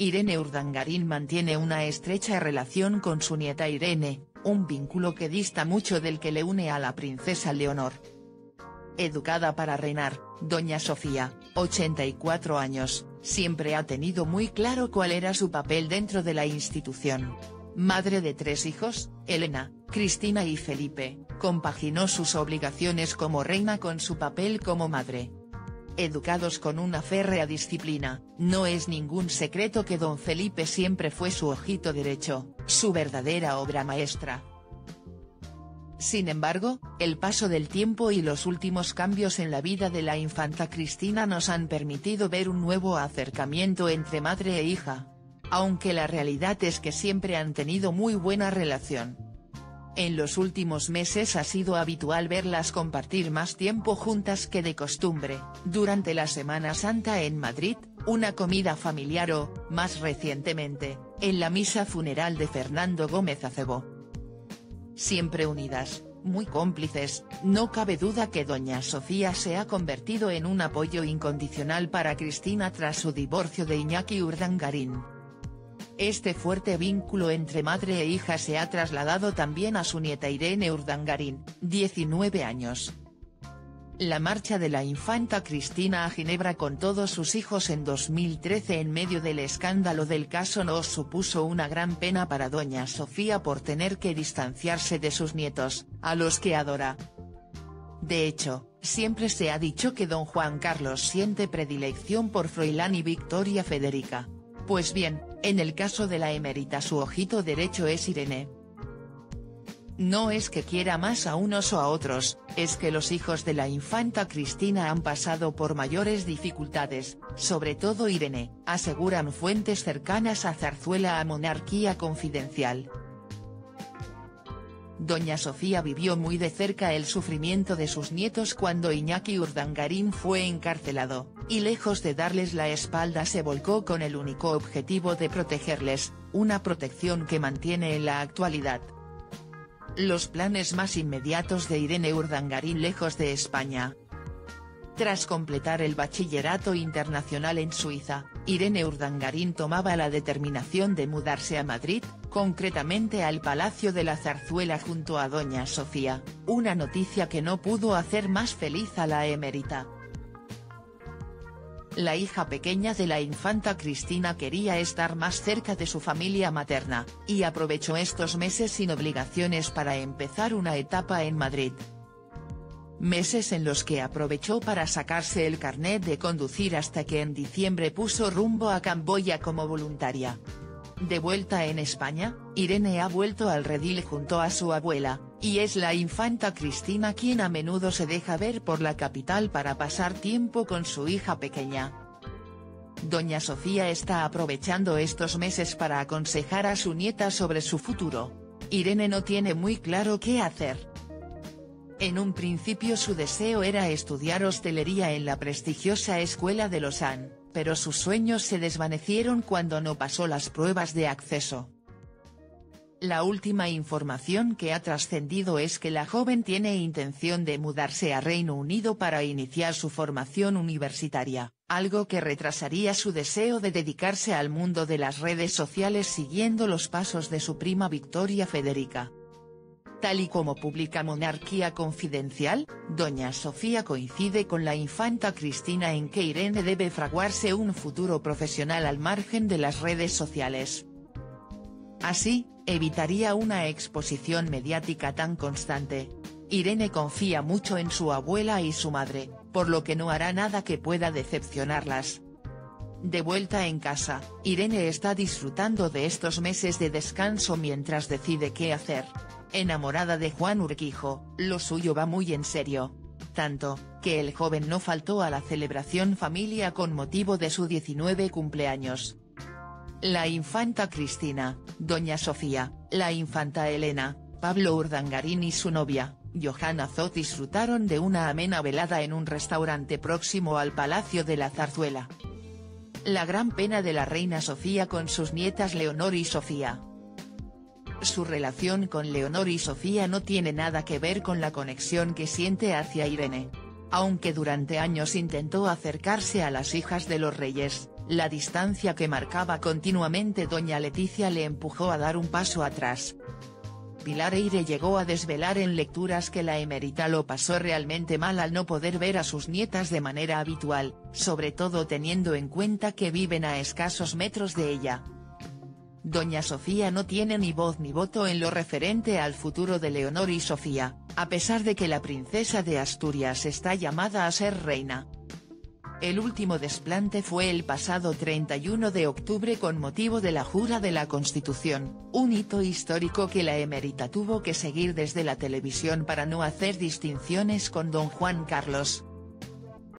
Irene Urdangarín mantiene una estrecha relación con su nieta Irene, un vínculo que dista mucho del que le une a la princesa Leonor. Educada para reinar, doña Sofía, 84 años, siempre ha tenido muy claro cuál era su papel dentro de la institución. Madre de 3 hijos, Elena, Cristina y Felipe, compaginó sus obligaciones como reina con su papel como madre. Educados con una férrea disciplina, no es ningún secreto que don Felipe siempre fue su ojito derecho, su verdadera obra maestra. Sin embargo, el paso del tiempo y los últimos cambios en la vida de la infanta Cristina nos han permitido ver un nuevo acercamiento entre madre e hija. Aunque la realidad es que siempre han tenido muy buena relación. En los últimos meses ha sido habitual verlas compartir más tiempo juntas que de costumbre, durante la Semana Santa en Madrid, una comida familiar o, más recientemente, en la misa funeral de Fernando Gómez Acebo. Siempre unidas, muy cómplices, no cabe duda que doña Sofía se ha convertido en un apoyo incondicional para Cristina tras su divorcio de Iñaki Urdangarín. Este fuerte vínculo entre madre e hija se ha trasladado también a su nieta Irene Urdangarín, 19 años. La marcha de la infanta Cristina a Ginebra con todos sus hijos en 2013 en medio del escándalo del caso nos supuso una gran pena para doña Sofía por tener que distanciarse de sus nietos, a los que adora. De hecho, siempre se ha dicho que don Juan Carlos siente predilección por Froilán y Victoria Federica. Pues bien, en el caso de la emérita su ojito derecho es Irene. No es que quiera más a unos o a otros, es que los hijos de la infanta Cristina han pasado por mayores dificultades, sobre todo Irene, aseguran fuentes cercanas a Zarzuela a Monarquía Confidencial. Doña Sofía vivió muy de cerca el sufrimiento de sus nietos cuando Iñaki Urdangarín fue encarcelado, y lejos de darles la espalda se volcó con el único objetivo de protegerles, una protección que mantiene en la actualidad. Los planes más inmediatos de Irene Urdangarín lejos de España. Tras completar el bachillerato internacional en Suiza, Irene Urdangarín tomaba la determinación de mudarse a Madrid, concretamente al Palacio de la Zarzuela junto a doña Sofía, una noticia que no pudo hacer más feliz a la emérita. La hija pequeña de la infanta Cristina quería estar más cerca de su familia materna, y aprovechó estos meses sin obligaciones para empezar una etapa en Madrid. Meses en los que aprovechó para sacarse el carnet de conducir hasta que en diciembre puso rumbo a Camboya como voluntaria. De vuelta en España, Irene ha vuelto al redil junto a su abuela, y es la infanta Cristina quien a menudo se deja ver por la capital para pasar tiempo con su hija pequeña. Doña Sofía está aprovechando estos meses para aconsejar a su nieta sobre su futuro. Irene no tiene muy claro qué hacer. En un principio su deseo era estudiar hostelería en la prestigiosa Escuela de Lausanne, pero sus sueños se desvanecieron cuando no pasó las pruebas de acceso. La última información que ha trascendido es que la joven tiene intención de mudarse a Reino Unido para iniciar su formación universitaria, algo que retrasaría su deseo de dedicarse al mundo de las redes sociales siguiendo los pasos de su prima Victoria Federica. Tal y como publica Monarquía Confidencial, doña Sofía coincide con la infanta Cristina en que Irene debe fraguarse un futuro profesional al margen de las redes sociales. Así, evitaría una exposición mediática tan constante. Irene confía mucho en su abuela y su madre, por lo que no hará nada que pueda decepcionarlas. De vuelta en casa, Irene está disfrutando de estos meses de descanso mientras decide qué hacer. Enamorada de Juan Urquijo, lo suyo va muy en serio. Tanto, que el joven no faltó a la celebración familiar con motivo de su 19 cumpleaños. La infanta Cristina, doña Sofía, la infanta Elena, Pablo Urdangarín y su novia, Johanna Zott disfrutaron de una amena velada en un restaurante próximo al Palacio de la Zarzuela. La gran pena de la reina Sofía con sus nietas Leonor y Sofía. Su relación con Leonor y Sofía no tiene nada que ver con la conexión que siente hacia Irene. Aunque durante años intentó acercarse a las hijas de los reyes, La distancia que marcaba continuamente doña Leticia le empujó a dar un paso atrás. Pilar Eyre llegó a desvelar en lecturas que la emérita lo pasó realmente mal al no poder ver a sus nietas de manera habitual, sobre todo teniendo en cuenta que viven a escasos metros de ella. Doña Sofía no tiene ni voz ni voto en lo referente al futuro de Leonor y Sofía, a pesar de que la princesa de Asturias está llamada a ser reina. El último desplante fue el pasado 31 de octubre con motivo de la jura de la Constitución, un hito histórico que la emérita tuvo que seguir desde la televisión para no hacer distinciones con don Juan Carlos.